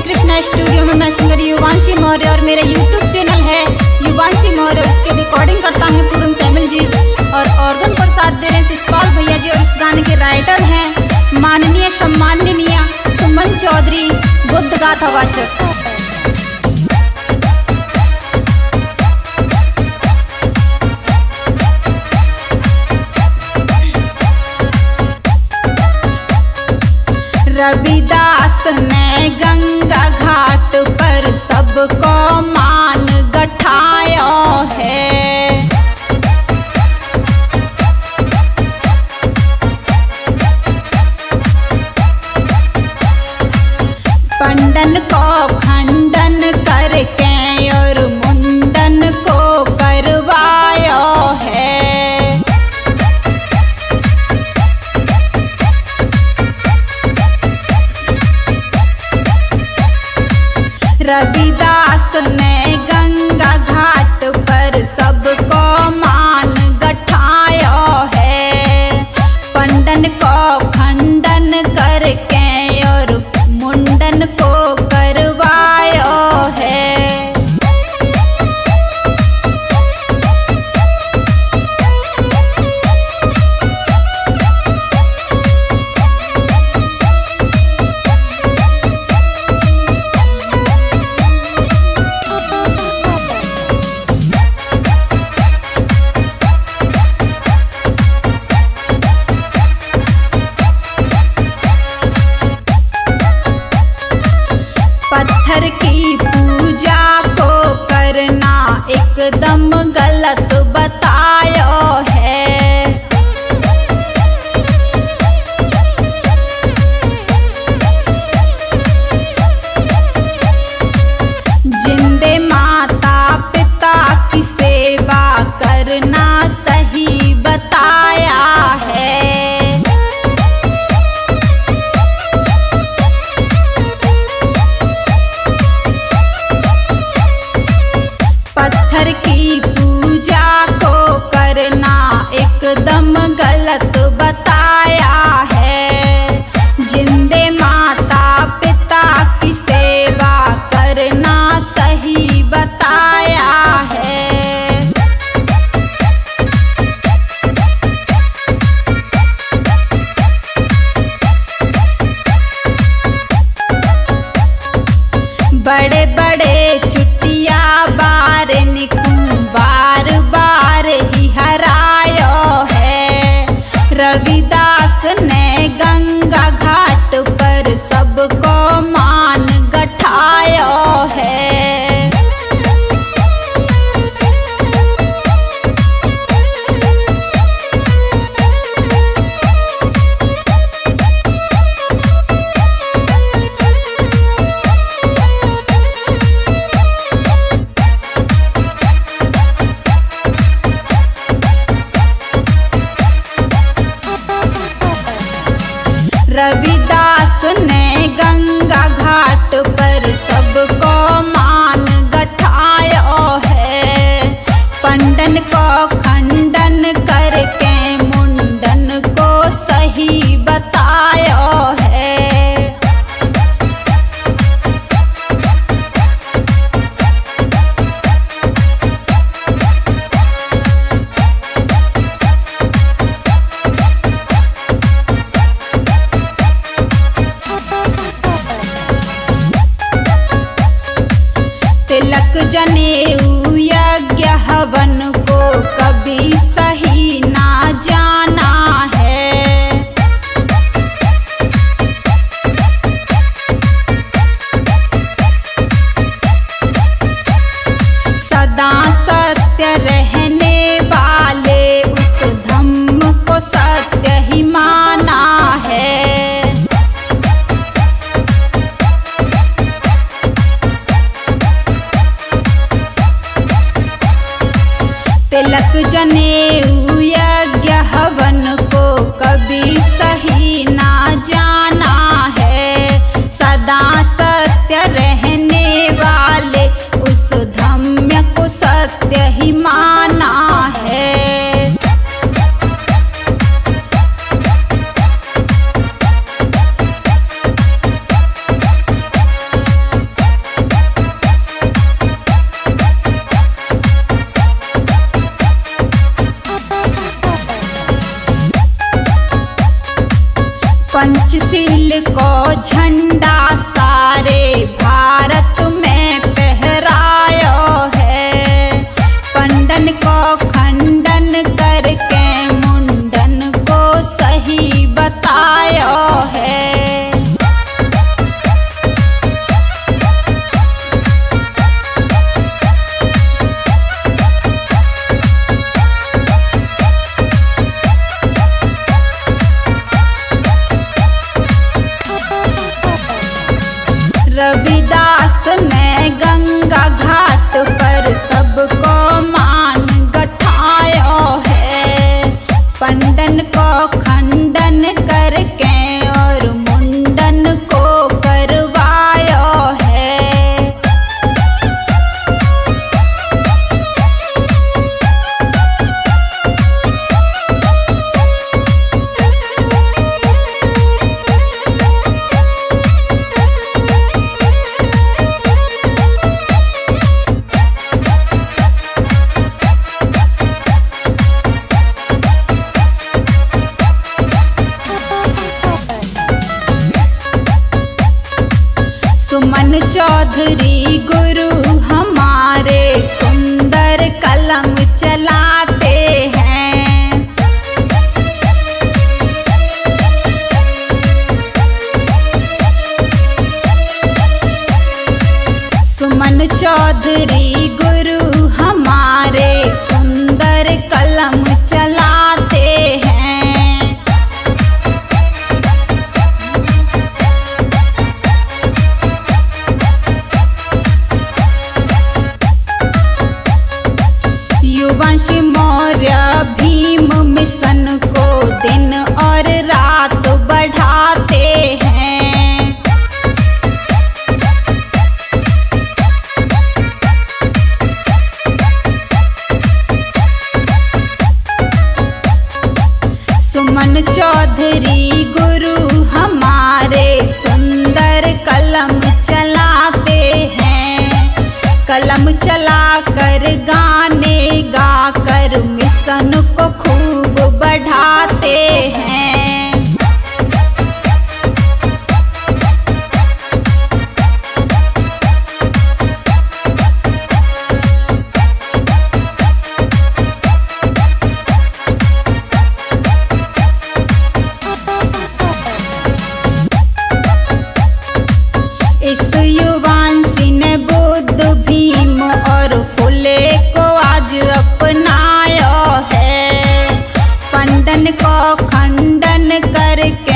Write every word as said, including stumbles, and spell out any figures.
Krishna studio में मैं singer युवांशी Maurya और मेरा यूट्यूब चैनल है युवांशी मौर्य। इसके रिकॉर्डिंग करता है पूर्ण तमिल जी और ऑर्गन पर साथ दे रहे हैं शिषपाल भैया जी। और इस गाने के राइटर हैं माननीय सम्माननीय सुमन चौधरी बुद्ध गाथा वाचक। रविदास ने गंगा घाट पर सबको मान गठाया है। पंडन को खंडन करके और मुंडन को करवाया है। रविदास ने गंगा घाट पर सबको मान गठाया है। पंडन को खंडन करके और मुंडन को करवाया है। पत्थर की पूजा को करना एकदम गलत बताया है। जिंदे माता पिता की सेवा करना सही बताया है। पत्थर की पूजा को करना एकदम गलत बताया है। जिंदे माता पिता की सेवा करना सही बताया है। बड़े बड़े चुटिया बार निकू बार बार ही हराया है। रविदास ने गंगा घाट पर सबको मान गठाया है। रविदास ने गंगा घाट पर सबको मान गठाया है। पंडन को खंडन करके मुंडन को सही बताया है। तिलक जनेऊ यज्ञ हवन को कभी सही ना जाना है। सदा सत्य रहने वाले उस धम्म को सत्य ही माना है। तिलक जनेऊ यज्ञ हवन को कभी सही ना जाना है। सदा सत्य रहने वाले उस धम्म को सत्य ही माना है। पंचशील को झंडा सारे भारत में फहरायो है। पंडन को खंडन करके मुंडन को सही बतायो है। रविदास ने गंगा घाट पर सबको मान गठायो है। पंडन को खंडन करके और मुंडन को करवायो है। सुमन चौधरी गुरु हमारे सुंदर कलम चलाते हैं। सुमन चौधरी गुरु हमारे सुंदर कलम चलाते हैं। युवांशी मौर्य भीम मिशन को दिन और रात बढ़ाते हैं। सुमन चौधरी गुरु हमारे सुंदर कलम चलाते हैं। कलम चला कर गाने गा कर मिशन को खूब बढ़ाते हैं। इस युवांशी ने बुद्ध भीम और फुले को आज अपनायो है। पंडन को खंडन करके